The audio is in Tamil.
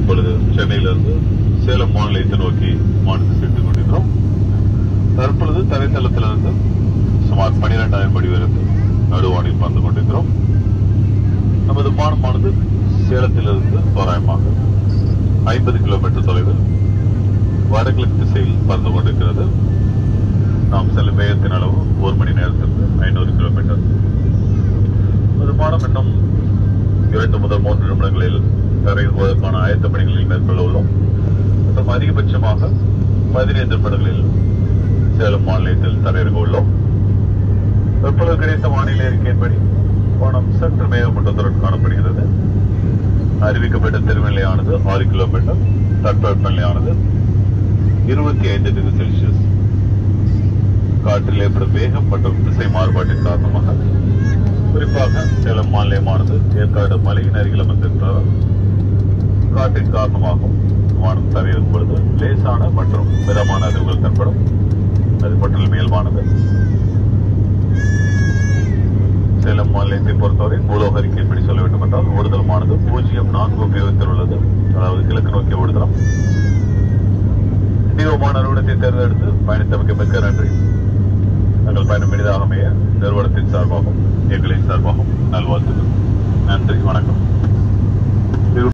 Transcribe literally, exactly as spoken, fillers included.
இப்பொழுது சென்னையிலிருந்து சேலம் மாநிலத்தை நோக்கி வானத்தை சென்று கொண்டிருக்கிறோம். தற்பொழுது தரைத்தளத்திலிருந்து சுமார் பனிரெண்டாயிரம் அடி உயரத்தில் நடுவானில் பறந்து கொண்டிருக்கிறோம். நமது வானமானது சேலத்திலிருந்து தோராயமாக ஐம்பது கிலோமீட்டர் தொலைவில் வடகிழக்கு திசையில் பறந்து கொண்டிருக்கிறது. நாம் செல்லும் வேகத்தின் அளவு ஒரு மணி நேரத்திற்கு ஐநூறு கிலோமீட்டர். விமானம் இன்னும் இரண்டு முதல் மூன்று நிமிடங்களில் தரையிடுவதற்கான ஆயத்த பணிகளில் மேற்கொள்ள உள்ளோம். மற்றும் அதிகபட்சமாக பதினைந்து நிமிடங்களில் சேலம் மாநிலத்தில் தரையிறங்க உள்ளோம். தற்பொழுது கிடைத்த வானிலை அறிக்கையின்படி வானம் சற்று மேகமூட்டத்துடன் காணப்படுகிறது. அறிவிக்கப்பட்ட தெருநிலையானது ஆறு கிலோமீட்டர், தட்பவெப்பநிலையானது இருபத்தி ஐந்து டிகிரி செல்சியஸ். காற்றில் ஏற்படும் வேகம் மற்றும் திசை மாறுபாட்டின் காரணமாக குறிப்பாக சேலம் மாநிலமானது ஏற்காடு மலையின் அருகில் அமைந்திருக்கிறார். காற்றின் காரணமாகவும் வானம் தரையிடும் பொழுது லேசான மற்றும் மிதமான அதிர்வுகள் தென்படும். அது பற்றிலும் இயல்பானது. சேலம் மாநிலத்தை பொறுத்தவரை பூலோக அறிக்கையின்படி சொல்ல வேண்டும் என்றால் ஓடுதலமானது பூஜ்ஜியம் நான்கு உபயோகத்தில் உள்ளது. அதாவது கிழக்கு நோக்கிய ஓடுதலம். இண்டிகோமான நிறுவனத்தை தேர்ந்தெடுத்து பயணித்தமைக்கு மிக்க நன்றி. தங்கள் பயணம் எளிதாக அமைய நிறுவனத்தின் சார்பாகவும் எங்களின் சார்பாகவும் நல்வாழ்த்துக்கள். நன்றி, வணக்கம்.